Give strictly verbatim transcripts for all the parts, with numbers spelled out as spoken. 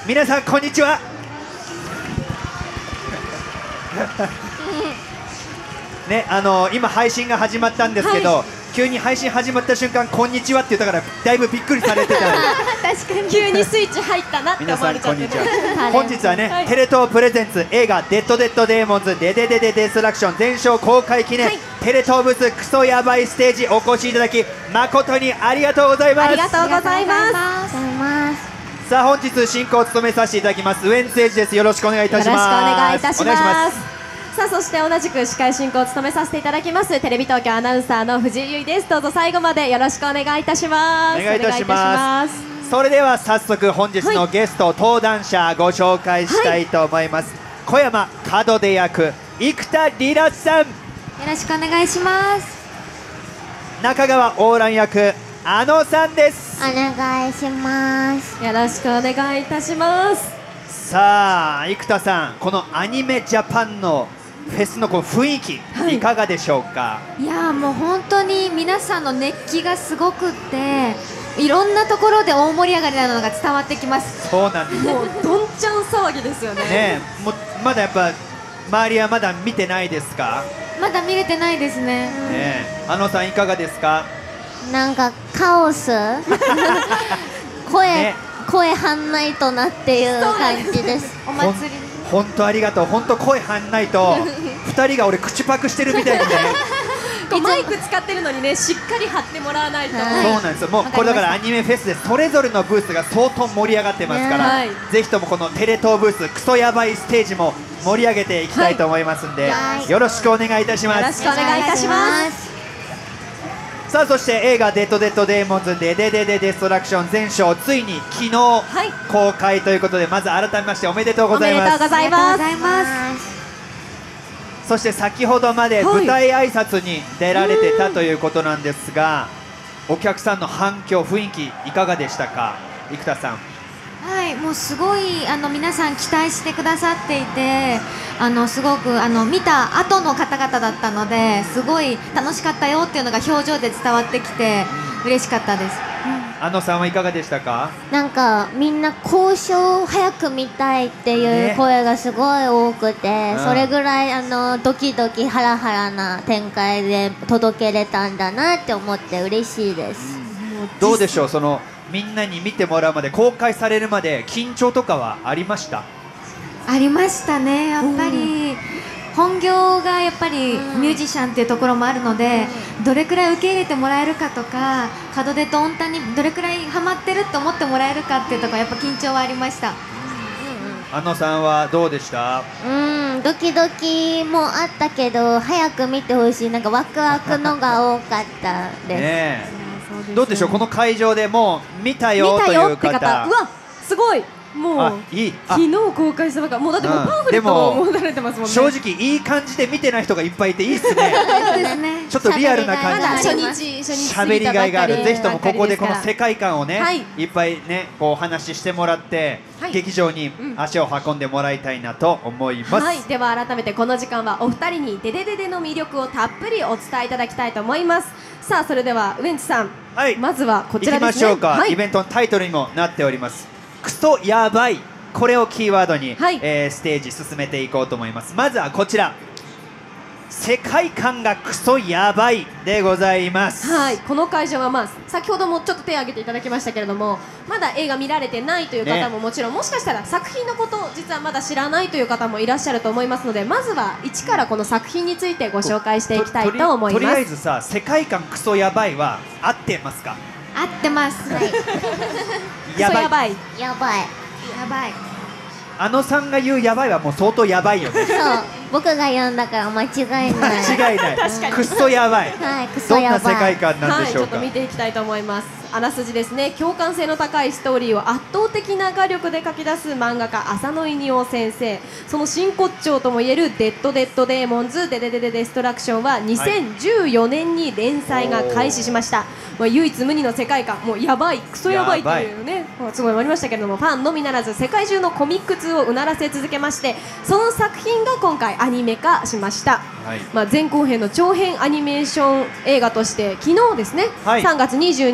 皆さんこんにちは。ね、あの今配信が始まったんですけど、はい、急に配信始まった瞬間こんにちはって言ったからだいぶびっくりされてた確かに急にスイッチ入ったなって思われちゃって、ね、 皆さんこんにちは本日はね、はい、テレ東プレゼンツ映画デッドデッドデーモンズデデデデデストラクション全勝公開記念、はい、テレ東ブースクソヤバいステージお越しいただき誠にありがとうございます。 ありがとうございますさあ本日進行を務めさせていただきますウエンツエイジです。よろしくお願いいたします。 よろしくお願いいたします。さあそして同じく司会進行を務めさせていただきますテレビ東京アナウンサーの藤井優衣です。どうぞ最後までよろしくお願いいたします。 お願いいたします。それでは早速本日のゲスト、はい、登壇者ご紹介したいと思います、はい、小山門出役生田リラさん、よろしくお願いします。 中川オーラン役あのさんです。 お願いします。 よろしくお願いいたします。 さあ生田さん、このアニメジャパンのフェスのこの雰囲気、はい、いかがでしょうか。 いやもう本当に皆さんの熱気がすごくっていろんなところで大盛り上がりなのが伝わってきます。 そうなんです。 もうどんちゃん騒ぎですよね。 ねえ、もうまだやっぱ周りはまだ見てないですか。 まだ見れてないですね。 ねえ、あのさんいかがですか。 なんかカオス声、ね、声はんないとなっていう感じです。お祭り本当ありがとう。本当声はんないとふたりが俺口パクしてるみたいにねマイク使ってるのにねしっかり張ってもらわないと。 そうなんですよ。もうこれだからアニメフェスでそれぞれのブースが相当盛り上がってますから、はい、ぜひともこのテレ東ブースクソヤバいステージも盛り上げていきたいと思いますんで、はい、よろしくお願いいたします。 よろしくお願いいたします。 さあそして映画デッドデッドデーモンズデデデデデストラクション全勝ついに昨日公開ということで、まず改めましておめでとうございます。 おめでとうございます。 そして先ほどまで舞台挨拶に出られてたということなんですが、お客さんの反響雰囲気いかがでしたか。生田さん。 はい、もうすごいあの皆さん期待してくださっていて、あのすごくあの見た後の方々だったのですごい楽しかったよっていうのが表情で伝わってきて嬉しかったです。 うん、あのさんはいかがでしたか。 なんかみんな交渉を早く見たいっていう声がすごい多くて、ね、それぐらいあのドキドキハラハラな展開で届けれたんだなって思って嬉しいです。 うん、どうでしょう、そのみんなに見てもらうまで公開されるまで緊張とかはありました。 ありましたね。やっぱり本業がやっぱりミュージシャンっていうところもあるので、どれくらい受け入れてもらえるかとか門出と音タにどれくらいハマってるって思ってもらえるかっていうところやっぱ緊張はありました。 あのさんはどうでした。 うんドキドキもあったけど早く見てほしい、なんかワクワクのが多かったですね。どうでしょう、この会場でもう見たよという方。 うわすごい、もういい昨日公開したばかり、もうだってもうパンフレットも持たれてますもんね。 正直いい感じで見てない人がいっぱいいていいですね。ちょっとリアルな感じで喋りがいがある。ぜひともここでこの世界観をね、はい、いっぱいねこうお話ししてもらって、はい、劇場に足を運んでもらいたいなと思います。 はい、では改めてこの時間はお二人にデデデデの魅力をたっぷりお伝えいただきたいと思います。さあそれではウエンツさん、はい、まずはこちらですね。 行きましょうか、 はい、 イベントのタイトルにもなっておりますクソやばい、これをキーワードに、はい、えー、ステージ進めていこうと思います。まずはこちら、世界観がクソやばいでございます。 はい、この会場は、まあ、先ほどもちょっと手を挙げていただきましたけれども、まだ映画見られてないという方ももちろん、ね、もしかしたら作品のことを実はまだ知らないという方もいらっしゃると思いますので、まずは一からこの作品についてご紹介していきたいと思います。 と, と, とりあえずさ、世界観クソやばいは合ってますか。 合ってます、はい、 やばいやばいやばいやばい。 あのさんが言うやばいはもう相当やばいよね。 そう僕が言うんだから間違いない。 間違いない。確かにクソやばい。はい、クソやばい。どんな世界観なんでしょうか。 はい、ちょっと見ていきたいと思います。あらすじですね。共感性の高いストーリーを圧倒的な画力で書き出す漫画家浅野稲夫先生、その真骨頂ともいえるデッドデッドデーモンズデデデデデストラクションはにせんじゅうよねんに連載が開始しました。まあ、唯一無二の世界観、もうやばいクソやばいっていうね、すごいありましたけれども、ファンのみならず世界中のコミック通をうならせ続けまして、その作品が今回アニメ化しました。はい、まあ前後編の長編アニメーション映画として昨日ですね、はい、さんがつにじゅうににち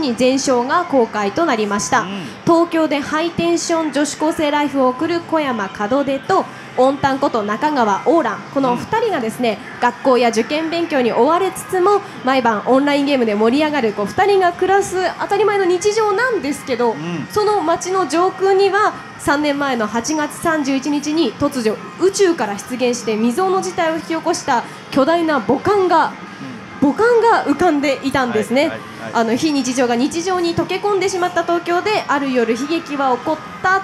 に前章が公開となりました、うん、東京でハイテンション女子高生ライフを送る小山門出とオンタンこと中川オーラン、このふたりがですね、うん、学校や受験勉強に追われつつも毎晩オンラインゲームで盛り上がるこうふたりが暮らす当たり前の日常なんですけど、うん、その街の上空にはさんねんまえのはちがつさんじゅういちにちに突如宇宙から出現して未曾有の事態を引き起こした巨大な母艦が、うん、母艦が浮かんでいたんですね、はいはいはい、あの非日常が日常に溶け込んでしまった東京である夜悲劇は起こった。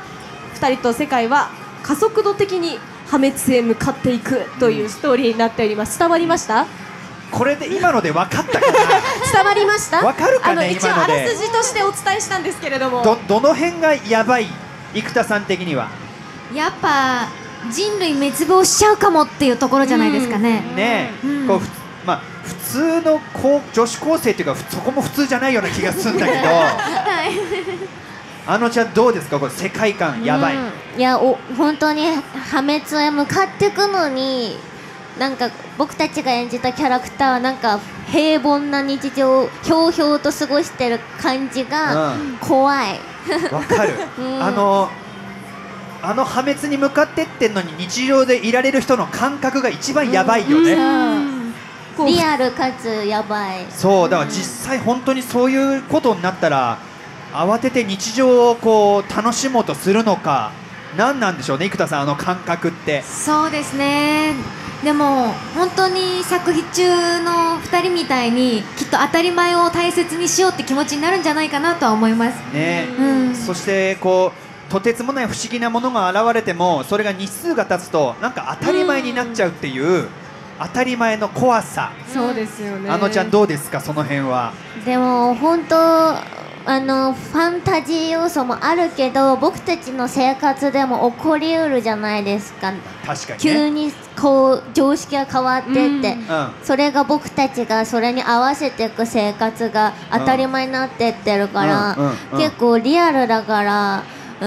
ふたりと世界は加速度的に破滅へ向かっていくというストーリーになっております。伝わりました？ これで今ので分かったかな伝わりました？ 分かるかね。あの一応あらすじとしてお伝えしたんですけれども、 ど、どの辺がやばい？生田さん的にはやっぱ人類滅亡しちゃうかもっていうところじゃないですかね。 うん、ねえ、うん、こうまあ、普通の高女子高生というかそこも普通じゃないような気がするんだけど、はいあのちゃんどうですか、これ世界観やばい、うん、 いやお本当に破滅へ向かっていくのになんか僕たちが演じたキャラクターはなんか平凡な日常をひょうひょうと過ごしてる感じが怖い。 わ、うん、かる、うん、あのあの破滅に向かってってんのに日常でいられる人の感覚が一番やばいよね、うんうん、リアルかつやばい。 そうだから実際本当にそういうことになったら慌てて日常をこう楽しもうとするのか何なんでしょうね、生田さん、あの感覚って。 そうですね、でも本当に作品中のふたりみたいにきっと当たり前を大切にしようって気持ちになるんじゃないかなとは思いますね、うん、そしてこうとてつもない不思議なものが現れてもそれが日数が経つとなんか当たり前になっちゃうっていう、うん、当たり前の怖さ。 そうですよね。 あのちゃんどうですか、その辺は。 でも本当あのファンタジー要素もあるけど僕たちの生活でも起こりうるじゃないですか。 確かに、ね、 急にこう常識が変わってって、うん、それが僕たちがそれに合わせていく生活が当たり前になってってるから、うんうんうん、結構リアルだからうん、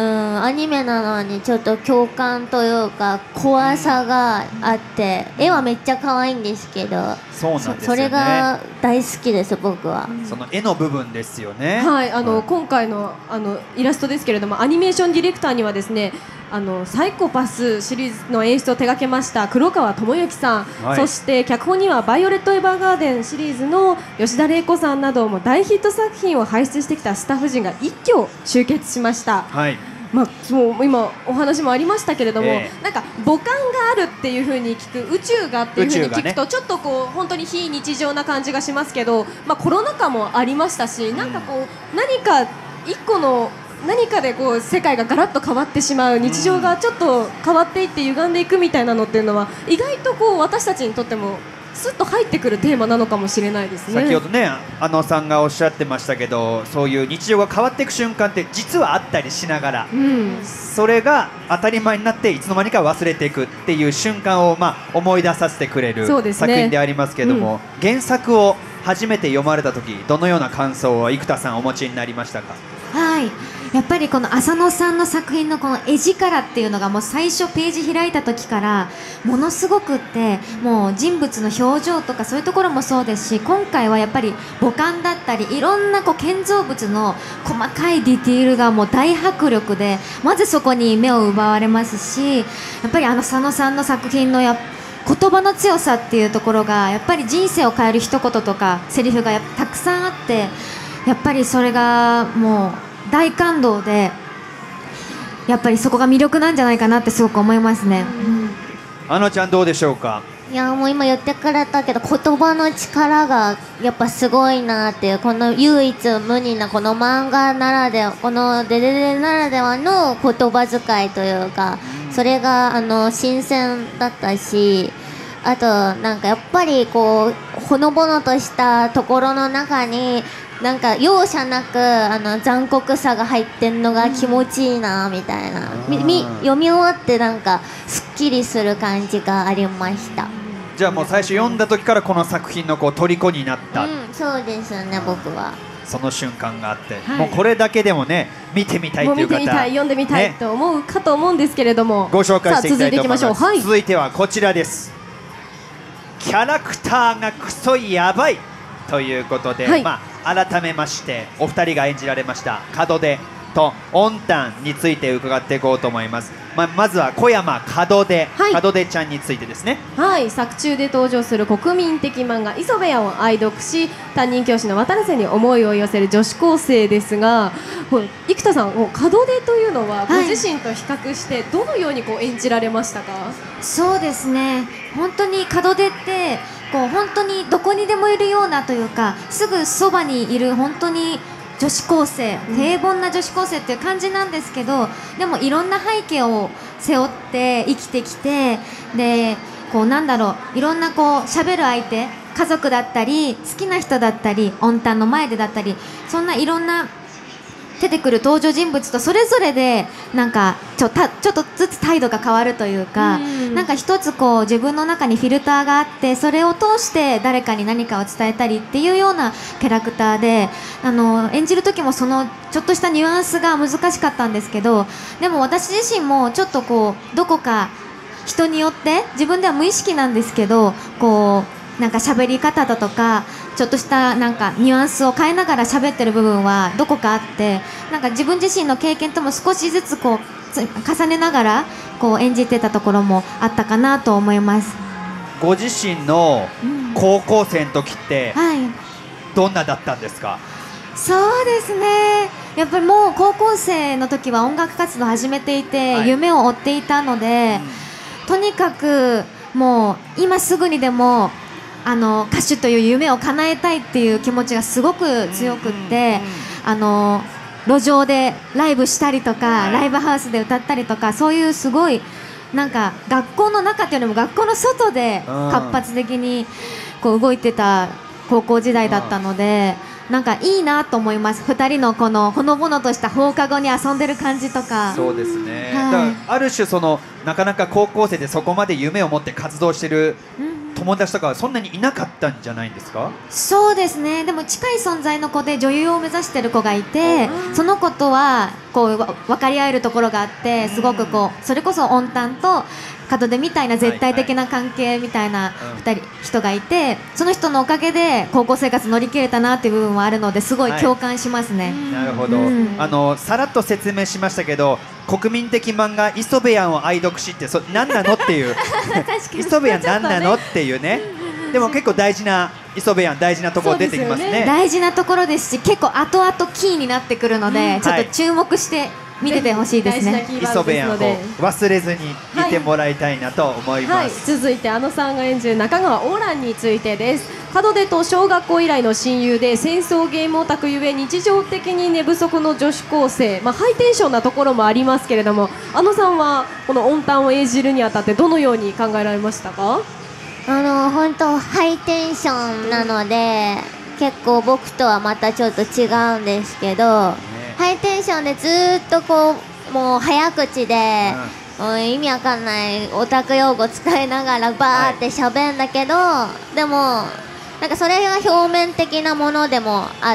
アニメなのにちょっと共感というか怖さがあって絵はめっちゃ可愛いんですけど、 そうなんですよね、 それが大好きです僕は。 その絵の部分ですよね。 はい、あの、はい、今回のあのイラストですけれどもアニメーションディレクターにはですねあのサイコパスシリーズの演出を手掛けました黒川智之さん、はい、そして脚本にはバイオレット・エヴァーガーデンシリーズの吉田玲子さんなども大ヒット作品を輩出してきたスタッフ陣が一挙集結しました、はい、まあ、もう今お話もありましたけれども、えー、なんか母艦があるっていう風に聞く宇宙がっていう風に聞くと、ね、ちょっとこう本当に非日常な感じがしますけど、まあ、コロナ禍もありましたし、なんかこう何か一個の何かでこう世界がガラッと変わってしまう、日常がちょっと変わっていって歪んでいくみたいなのっていうのは意外とこう私たちにとってもスッと入ってくるテーマなのかもしれないですね。 先ほどねあのさんがおっしゃってましたけど、そういう日常が変わっていく瞬間って実はあったりしながら、うん、それが当たり前になっていつの間にか忘れていくっていう瞬間を、まあ、思い出させてくれる作品でありますけども、うん、原作を初めて読まれた時どのような感想を生田さんお持ちになりましたか？ はい、やっぱりこの浅野さんの作品のこの絵力っていうのがもう最初ページ開いた時からものすごくって、もう人物の表情とかそういうところもそうですし、今回はやっぱり母艦だったりいろんなこう建造物の細かいディティールがもう大迫力で、まずそこに目を奪われますし、やっぱりあの佐野さんの作品のや言葉の強さっていうところがやっぱり人生を変える一言とかセリフがやっぱたくさんあって、やっぱりそれがもう大感動で、やっぱりそこが魅力なんじゃないかなってすごく思いますね。 あのちゃんどうでしょうか？ いやもう今言ってくれたけど言葉の力がやっぱすごいなっていう、この唯一無二なこの漫画ならでは、このデデデならではの言葉遣いというか、それがあの新鮮だったし、あとなんかやっぱりこうほのぼのとしたところの中になんか容赦なくあの残酷さが入ってんのが気持ちいいなみたいな、みみ読み終わってなんかすっきりする感じがありました。 じゃあもう最初読んだ時からこの作品のこう虜になった、 うん、そうですね、僕はその瞬間があって、はい、もうこれだけでもね見てみたいという方、 もう見てみたい、読んでみたい、ね、と思うかと思うんですけれども、 ご紹介していきたいと思います。 続いていきましょう。はい、 続いてはこちらです。キャラクターがクソやばいということで、はい、まあ改めましてお二人が演じられました門出とオンタンについて伺っていこうと思います。ま, まずは小山門出、はい、門出ちゃんについてですね。 はい、作中で登場する国民的漫画磯部屋を愛読し、担任教師の渡瀬に思いを寄せる女子高生ですが、生田さん、門出というのはご自身と比較してどのようにこう演じられましたか？はい、 そうですね、本当に門出ってこう本当にどこにでもいるようなというか、すぐそばにいる本当に女子高生、平凡な女子高生っていう感じなんですけど、でもいろんな背景を背負って生きてきて、でこうなんだろう、いろんなこう喋る相手、家族だったり好きな人だったりオンタンの前でだったり、そんないろんな出てくる登場人物とそれぞれでなんかちょ、たちょっとずつ態度が変わるというか、うんなんか一つこう自分の中にフィルターがあって、それを通して誰かに何かを伝えたりっていうようなキャラクターで、あの演じる時もそのちょっとしたニュアンスが難しかったんですけど、でも私自身もちょっとこうどこか人によって自分では無意識なんですけど、こうなんか喋り方だとかちょっとしたなんかニュアンスを変えながら喋ってる部分はどこかあって、なんか自分自身の経験とも少しずつこう重ねながらこう演じてたところもあったかなと思います。 ご自身の高校生の時って、 うんはい、 どんなだったんですか？ そうですね、やっぱりもう高校生の時は音楽活動を始めていて、はい、夢を追っていたので、うん、とにかくもう今すぐにでもあの歌手という夢を叶えたいっていう気持ちがすごく強くって、あの路上でライブしたりとか、はい、ライブハウスで歌ったりとか、そういうすごいなんか学校の中っていうよりも学校の外で活発的にこう動いてた高校時代だったので、なんかいいなと思います。ふたりのこのほのぼのとした放課後に遊んでる感じとか。 そうですね、はい、だからある種そのなかなか高校生でそこまで夢を持って活動してる友達とかはそんなにいなかったんじゃないんですか？ そうですね、でも近い存在の子で女優を目指してる子がいて、その子とはこう分かり合えるところがあって、すごくこうそれこそオンタンと門出みたいな絶対的な関係みたいなふたり人がいて、その人のおかげで高校生活乗り切れたなっていう部分はあるので、すごい共感しますね。 はい、なるほど、うん、あのさらっと説明しましたけど、国民的漫画磯部屋を愛読しってそ何なのっていう磯部屋何なのっていうね、でも結構大事な磯部屋大事なところ出てきますね。 ね、大事なところですし、結構後々キーになってくるので、うん、ちょっと注目して見ててほしいですね。 磯部屋を忘れずに見てもらいたいなと思います。はいはい、 続いてあのさんが演じる中川オーランについてです。門出と小学校以来の親友で、戦争ゲームオタクゆえ日常的に寝不足の女子高生、まあ、ハイテンションなところもありますけれども、あのさんはこのオンタンを演じるにあたってどのように考えられましたか？ あの本当ハイテンションなので、結構僕とはまたちょっと違うんですけど、ハイテンションでずーっとこうもう早口で、うん、意味わかんないオタク用語使いながらバーって喋んだけど、はい、でもなんかそれが表面的なものでもあって、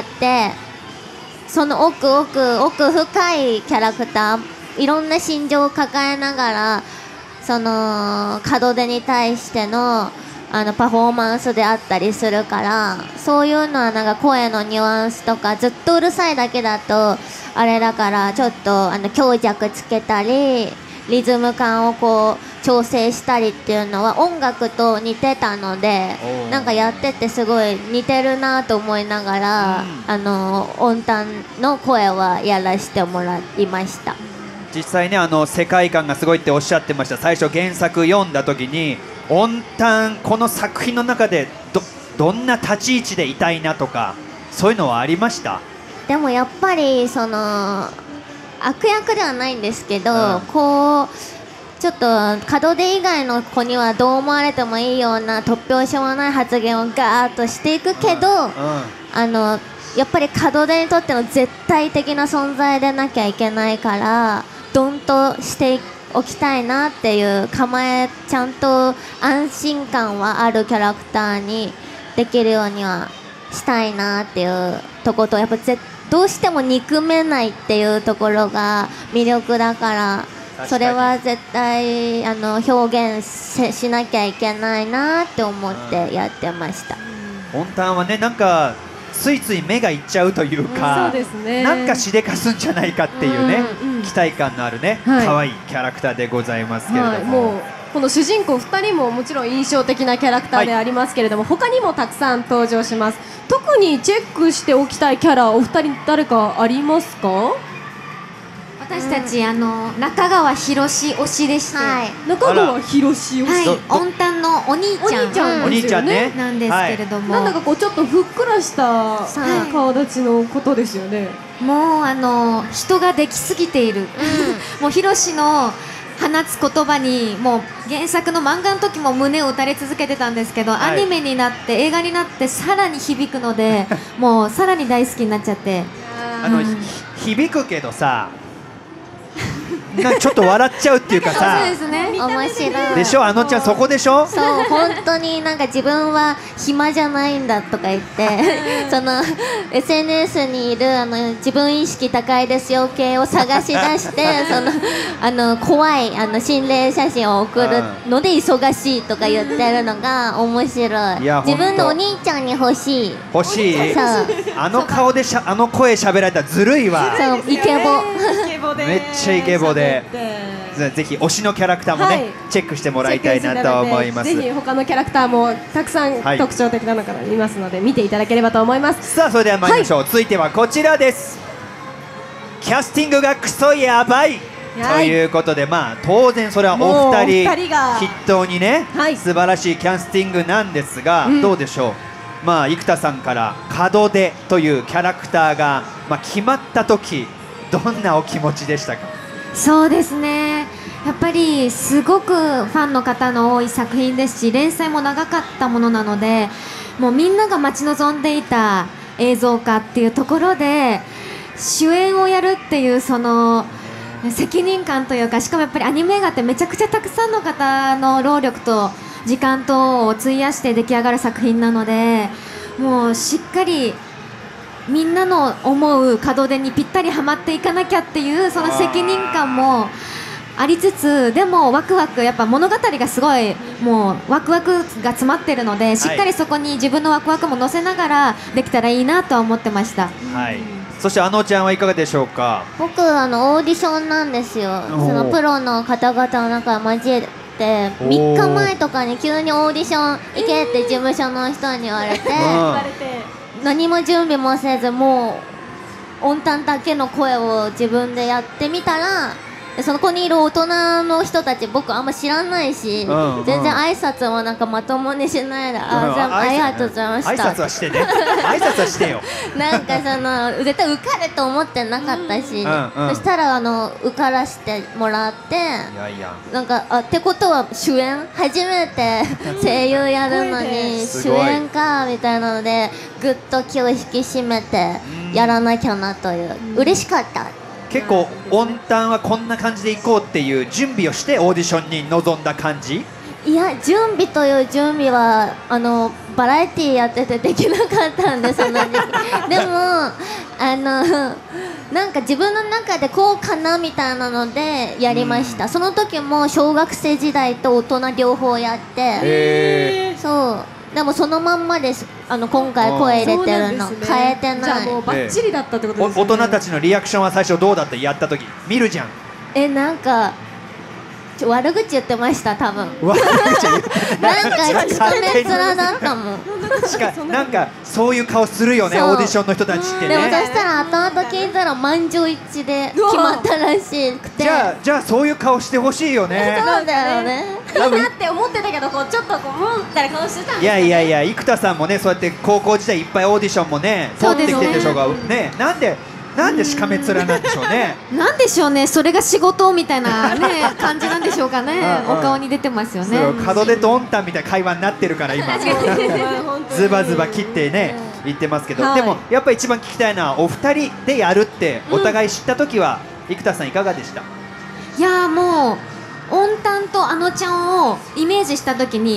その奥奥奥深いキャラクター、いろんな心情を抱えながら、その門出に対してのあのパフォーマンスであったりするから、そういうのはなんか声のニュアンスとかずっとうるさいだけだとあれだから、ちょっとあの強弱つけたりリズム感をこう調整したりっていうのは音楽と似てたので、なんかやっててすごい似てるなと思いながら、うん、あの音単の声はやらせてもらいました。 実際ね、あの世界観がすごいっておっしゃってました。最初原作読んだ時に音単この作品の中で ど, どんな立ち位置でいたいなとか、そういうのはありました？ でもやっぱりその悪役ではないんですけど、うん、こうちょっと門出以外の子にはどう思われてもいいような突拍子もない発言をガーッとしていくけど、うんうん、あのやっぱり門出にとっての絶対的な存在でなきゃいけないから、ドンとしておきたいなっていう構え、ちゃんと安心感はあるキャラクターにできるようにはしたいなっていうところと、やっぱぜどうしても憎めないっていうところが魅力だから、それは絶対あの表現 し, しなきゃいけないなって思ってやってました。 音単はね、なんかついつい目がいっちゃうというか、 そうですね、 なんかしでかすんじゃないかっていうね、うんうん、期待感のあるね、はい、可愛いキャラクターでございますけれども、はい、もうこの主人公ふたりももちろん印象的なキャラクターでありますけれども、はい、他にもたくさん登場します。特にチェックしておきたいキャラ、お二人誰かありますか？ 私たち、うん、あの中川博士推しでして、はい、 中川博士推し、 はい、音丹のお兄ちゃん、 お兄ちゃん、 お兄ちゃんね、 なんですけれども、 はい、なんだかこうちょっとふっくらした顔立ちのことですよね。 もうあの人ができすぎている、うん、もう博士の放つ言葉にもう原作の漫画の時も胸を打たれ続けてたんですけど、はい、アニメになって映画になってさらに響くのでもうさらに大好きになっちゃって、 あの、うん、響くけどさなんかちょっと笑っちゃうっていうかさ、 そうですね、 面白いでしょ、あのちゃんそこでしょ。 そう、本当になんか自分は暇じゃないんだとか言ってその エスエヌエス にいるあの自分意識高いですよ系を探し出してそのあの怖いあの心霊写真を送るので忙しいとか言ってるのが面白い。いや、自分のお兄ちゃんに欲しい欲しい。そう、あの顔でしゃあの声喋られたらずるいわ。 そう、イケボめっちゃイケボでぜひ推しのキャラクターもね、はい、チェックしてもらいたいなと思います。 ぜひ他のキャラクターもたくさん特徴的なのから見ますので、はい、見ていただければと思います。 さあ、それでは参りましょう、はい、続いてはこちらです。キャスティングがクソやばい、はい、ということで、まあ当然それはお二人筆頭にね、はい、素晴らしいキャスティングなんですが、うん、どうでしょう。まあ生田さんから門出というキャラクターが、まあ、決まった時どんなお気持ちでしたか？ そうですね、やっぱりすごくファンの方の多い作品ですし、連載も長かったものなので、もうみんなが待ち望んでいた映像化っていうところで主演をやるっていうその責任感というか、しかもやっぱりアニメ映画ってめちゃくちゃたくさんの方の労力と時間等を費やして出来上がる作品なので、もうしっかりみんなの思う門出にぴったりはまっていかなきゃっていうその責任感もありつつ、でもワクワク、やっぱ物語がすごいもうワクワクが詰まってるので、しっかりそこに自分のワクワクも乗せながらできたらいいなとは思ってました。 はい、そしてあのちゃんはいかがでしょうか？ 僕あのオーディションなんですよ。そのプロの方々の中交えてみっかまえとかに急にオーディション行けって事務所の人に言われて、何も準備もせずもう音丹だけの声を自分でやってみたら、その子にいる大人の人たち僕あんま知らないし、うんうん、全然挨拶もなんかまともにしないで、あ、じゃあありがとうございました。 挨拶はしてね。挨拶はしてよ。 なんかその絶対受かると思ってなかったし、うんうん、そしたらあの受からしてもらって、いやいやなんかあってことは主演初めて声優やるのに主演かみたいなのでぐっと気を引き締めてやらなきゃなという、うん、嬉しかった。 結構音丹はこんな感じで行こうっていう準備をしてオーディションに臨んだ感じ？ いや、準備という準備はあのバラエティーやっててできなかったんでその時期でもあのなんか自分の中でこうかなみたいなのでやりました、うん、その時も小学生時代と大人両方やって、へー、そうでもそのまんまです。あの今回声入れてるの、ね、変えてない。 じゃあもうバッチリだったってことですね。 大人たちのリアクションは最初どうだった？やった時見るじゃん。 え、なんかちょ悪口言ってました多分。悪口言ってなんかしかめ面だったもん。 しかなんかそういう顔するよね、オーディションの人たちってね。 でもそしたら後々聞いたら満場一致で決まったらしくて。 じゃあじゃあそういう顔してほしいよね。 そうだよね。 いいなって思ってたけど、こうちょっとこううんって顔してたんですよね。 いやいやいや、生田さんもねそうやって高校時代いっぱいオーディションもね通ってきてるでしょうがね、なんでなんでしかめ面なんでしょうね。 なんでしょうね、それが仕事みたいなね感じなんでしょうかね。お顔に出てますよね。 門出と音丹みたいな会話になってるから今ズバズバ切ってね言ってますけど、でもやっぱり一番聞きたいのはお二人でやるってお互い知った時は生田さんいかがでした？ いやもう音丹とあのちゃんをイメージした時に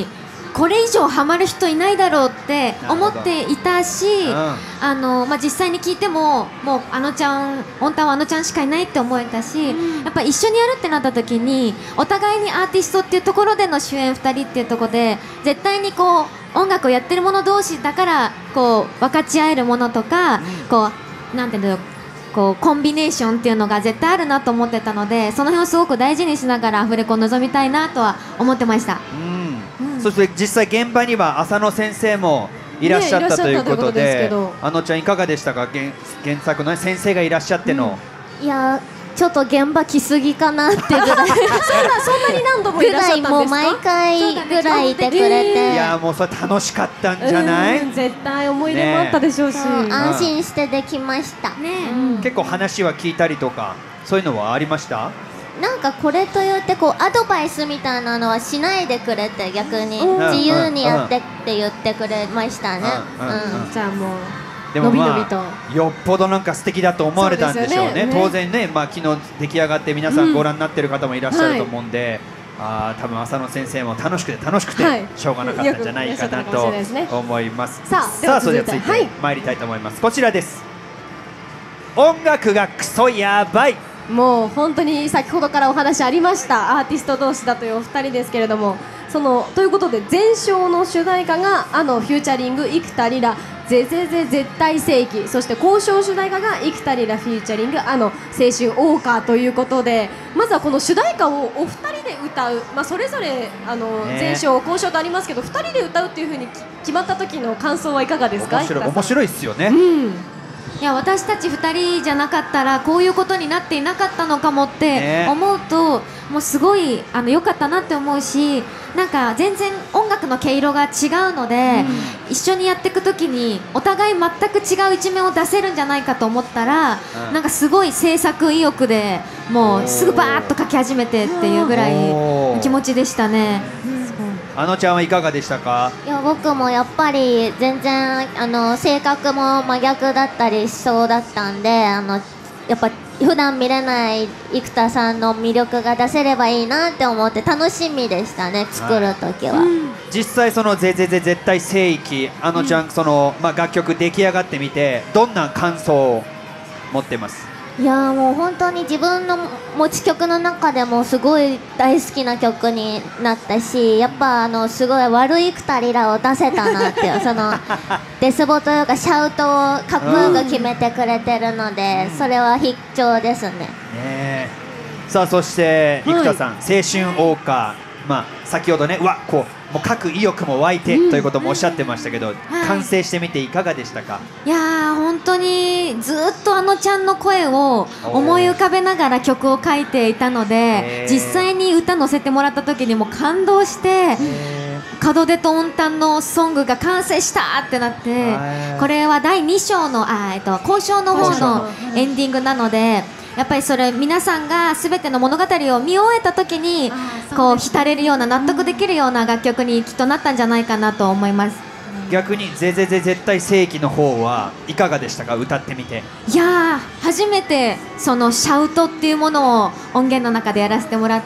これ以上ハマる人いないだろうって思っていたし、うん、あのまあ、実際に聞いてももうあのちゃん音タはあのちゃんしかいないって思えたし、うん、やっぱ一緒にやるってなった時にお互いにアーティストっていうところでの主演ふたりっていうところで絶対にこう音楽をやってる者同士だからこう分かち合えるものとか、うん、こうなんていうのこうコンビネーションっていうのが絶対あるなと思ってたので、その辺をすごく大事にしながらアフレコを臨みたいなとは思ってました。 うん、そして実際現場には浅野先生もいらっしゃったということで、あのちゃんいかがでしたか、原, 原作の、ね、先生がいらっしゃっての、 うん、いやちょっと現場来すぎかなってぐらいそんなに何度もいらっしゃったんですか。 もう毎回ぐらいいてくれて、 いやもうそれ楽しかったんじゃない。 絶対思い出もあったでしょうし、 ね、安心してできました、ね、 うん、結構話は聞いたりとかそういうのはありました。 なんかこれといってこうアドバイスみたいなのはしないでくれて、逆に自由にやってって言ってくれましたね。 じゃあもうでも、まあ、のびのびとよっぽどなんか素敵だと思われたんでしょう ね, うね, ね当然ね、まあ、昨日出来上がって皆さんご覧になってる方もいらっしゃると思うんで、うん、はい、あ多分浅野先生も楽しくて楽しくてしょうがなかったんじゃないかなと思います。 さあ、 さあそれでは続いて参りたいと思います、はい、こちらです。音楽がクソやばい。 もう本当に先ほどからお話ありましたアーティスト同士だというお二人ですけれども、そのということで前哨の主題歌があのフューチャリング幾田りらぜぜぜ絶対正義、そして交渉主題歌が幾田りらフューチャリングあの青春謳歌ということで、まずはこの主題歌をお二人で歌う、まあ、それぞれあの前哨交渉とありますけどふたりで歌うっていう風に決まった時の感想はいかがですか。 面白い、面白いっすよね、 うん、 いや私たちふたりじゃなかったらこういうことになっていなかったのかもって思うと、ね、もうすごいあの良かったなって思うし、なんか全然音楽の毛色が違うので、うん、一緒にやっていくときにお互い全く違う一面を出せるんじゃないかと思ったら、うん、なんかすごい制作意欲でもうすぐバーッと書き始めてっていうぐらいの気持ちでしたね。 あのちゃんはいかがでしたか。 いや僕もやっぱり全然あの性格も真逆だったりしそうだったんで、あのやっぱ普段見れない生田さんの魅力が出せればいいなって思って楽しみでしたね、作るときは、はい、うん、 実際そのぜぜぜ絶対聖域あのちゃん、うん、その、まあ、楽曲出来上がってみてどんな感想を持ってます。 いやもう本当に自分の持ち曲の中でもすごい大好きな曲になったし、やっぱあのすごい悪い幾田りらを出せたなっていうそのデスボというかシャウトをかっこよく決めてくれてるので、うん、それは必聴ですね。 ねさあそして生田さん、はい、青春謳歌、まあ、先ほどねうわこうもう書く意欲も湧いて、うん、ということもおっしゃってましたけど、はい、完成してみていかがでしたか。 いやー本当にずっとあのちゃんの声を思い浮かべながら曲を書いていたので、実際に歌乗せてもらった時にも感動して門出と音タンのソングが完成したってなって、これはだいに章のあ、えっと、交渉の方のエンディングなので、やっぱりそれ皆さんがすべての物語を見終えた時にこう浸れるような納得できるような楽曲にきっとなったんじゃないかなと思います。 逆にぜぜぜ絶対正義の方はいかがでしたか、歌ってみて。 いやー初めてそのシャウトっていうものを音源の中でやらせてもらって、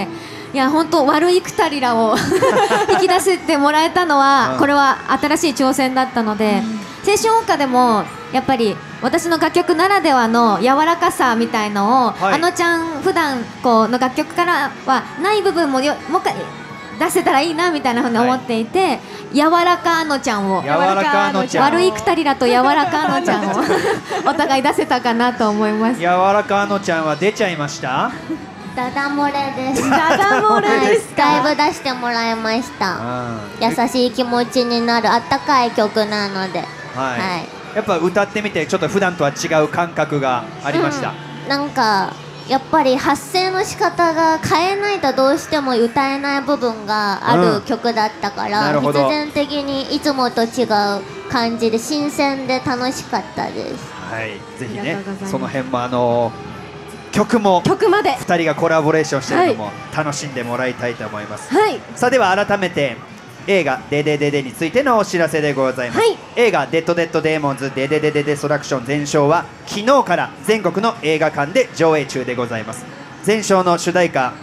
いや本当悪い幾田りらを引き出せてもらえたのは、これは新しい挑戦だったので、青春謳歌でもやっぱり私の楽曲ならではの柔らかさみたいのを、はい、あのちゃん普段こうの楽曲からはない部分もよもう一回出せたらいいなみたいなふうに思っていて、はい、柔らかあのちゃんを柔らかあのちゃん悪い幾田りらと柔らかあのちゃんをお互い出せたかなと思います。 柔らかあのちゃんは出ちゃいました。 ダダ漏れです。 ダダ漏れですか。 だいぶ出してもらいました。優しい気持ちになるあったかい曲なので、 はい、はい、やっぱ歌ってみてちょっと普段とは違う感覚がありました。 うん、なんかやっぱり発声の仕方が変えないとどうしても歌えない部分がある曲だったから、うん、必然的にいつもと違う感じで新鮮で楽しかったです。 はい、ぜひねその辺もあの曲も曲までふたりがコラボレーションしているのも楽しんでもらいたいと思います。 はい、 さあでは改めて映画デデデデについてのお知らせでございます。はい、映画デッドデッドデーモンズデデデデデストラクション前哨は昨日から全国の映画館で上映中でございます。前哨の主題歌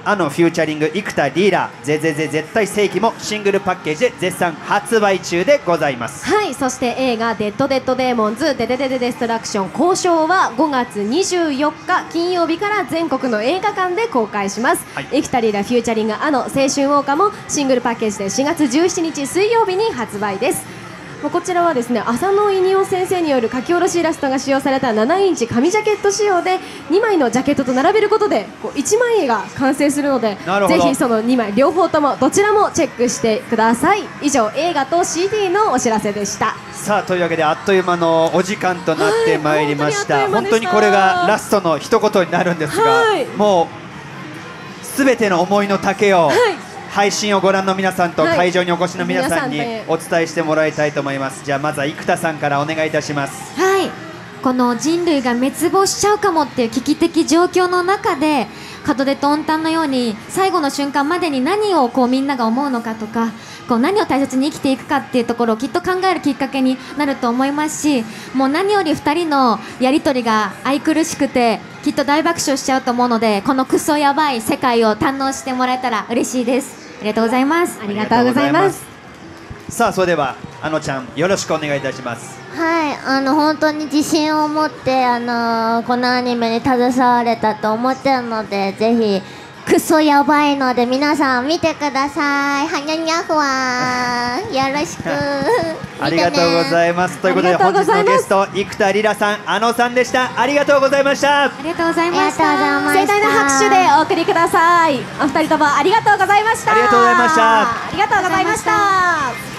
あのフューチャリング生田リーラーゼゼゼ絶対正義もシングルパッケージで絶賛発売中でございます。 はい、そして映画デッドデッドデーモンズデデデデデストラクション交渉はごがつにじゅうよっか金曜日から全国の映画館で公開します。はい、生田リーラーフューチャリングあの青春謳歌もシングルパッケージでしがつじゅうしちにち水曜日に発売です。こちらはですね、浅野稲夫先生による書き下ろしイラストが使用されたななインチ紙ジャケット仕様でにまいのジャケットと並べることでこういちまい絵が完成するので、ぜひそのにまい両方ともどちらもチェックしてください。以上、映画と シーディー のお知らせでした。 さあ、というわけであっという間のお時間となってまいりました。はい、本当にこれがラストの一言になるんですが、はい、もうすべての思いの丈を、はい、配信をご覧の皆さんと会場にお越しの皆さんにお伝えしてもらいたいと思います。じゃあまずは生田さんからお願いいたします。 はい、この人類が滅亡しちゃうかもっていう危機的状況の中で門出と温淡のように最後の瞬間までに何をこうみんなが思うのかとか、こう何を大切に生きていくかっていうところをきっと考えるきっかけになると思いますし、もう何よりふたりのやり取りが愛くるしくてきっと大爆笑しちゃうと思うので、このクソやばい世界を堪能してもらえたら嬉しいです。ありがとうございます。 ありがとうございます。 さあ、それではあのちゃんよろしくお願いいたします。 はい、あの本当に自信を持ってあのー、このアニメに携われたと思ってるので、ぜひクソやばいので皆さん見てください。はにゃにゃふわー、よろしくありがとうございます。ということで本日のゲスト生田リラさん、あのさんでした。ありがとうございました。 ありがとうございました。 盛大な拍手でお送りください。お二人ともありがとうございました。 ありがとうございました。 ありがとうございました。